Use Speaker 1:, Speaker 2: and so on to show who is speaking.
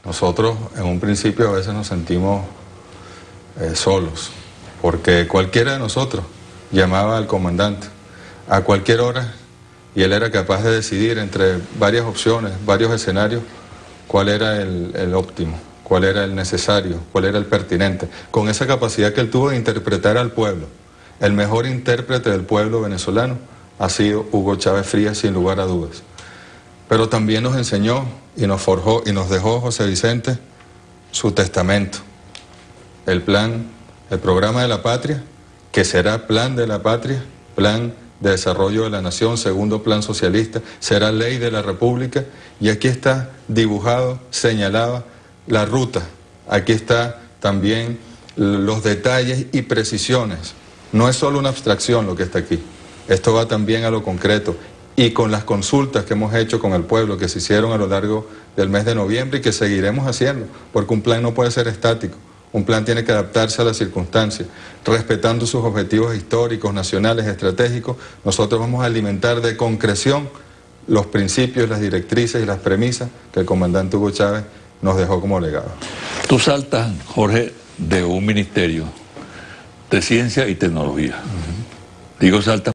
Speaker 1: Nosotros en un principio a veces nos sentimos solos, porque cualquiera de nosotros llamaba al comandante a cualquier hora y él era capaz de decidir entre varias opciones, varios escenarios, cuál era el óptimo, cuál era el necesario, cuál era el pertinente, con esa capacidad que él tuvo de interpretar al pueblo. El mejor intérprete del pueblo venezolano ha sido Hugo Chávez Frías, sin lugar a dudas. Pero también nos enseñó y nos forjó y nos dejó José Vicente su testamento, el plan, el programa de la patria, que será plan de la patria, plan de desarrollo de la nación, segundo plan socialista, será ley de la república, y aquí está dibujado, señalada la ruta, aquí está también los detalles y precisiones. No es solo una abstracción lo que está aquí, esto va también a lo concreto, y con las consultas que hemos hecho con el pueblo, que se hicieron a lo largo del mes de noviembre y que seguiremos haciendo, porque un plan no puede ser estático. Un plan tiene que adaptarse a las circunstancias, respetando sus objetivos históricos, nacionales, estratégicos. Nosotros vamos a alimentar de concreción los principios, las directrices y las premisas que el comandante Hugo Chávez nos dejó como legado.
Speaker 2: Tú saltas, Jorge, de un ministerio de ciencia y tecnología. Digo saltas